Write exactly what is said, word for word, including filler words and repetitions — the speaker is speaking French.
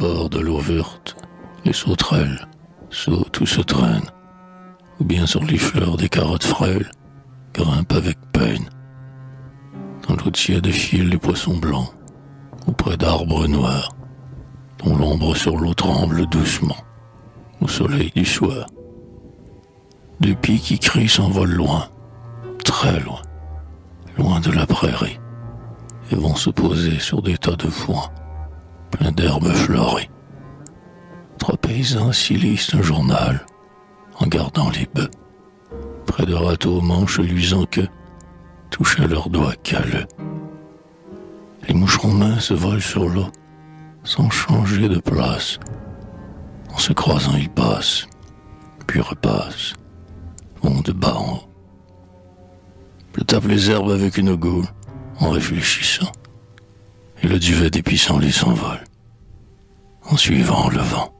bord de l'eau verte, les sauterelles sautent ou se traînent, ou bien sur les fleurs des carottes frêles, grimpent avec peine. Dans l'eau tiède filent les poissons blancs, auprès d'arbres noirs, dont l'ombre sur l'eau tremble doucement, au soleil du soir. Deux pies qui crient s'envolent loin, très loin, loin de la prairie, et vont se poser sur des tas de foin, pleins d'herbes fleuries. Trois paysans s'y lisent un journal, en gardant les bœufs, près de râteaux aux manches luisants que touchent à leurs doigts calleux. Les moucherons minces volent sur l'eau, sans changer de place. En se croisant, ils passent, puis repassent, vont de bas en haut. Je tape les herbes avec une gaule, en réfléchissant, et le duvet dépisant les s'envole, en suivant le vent.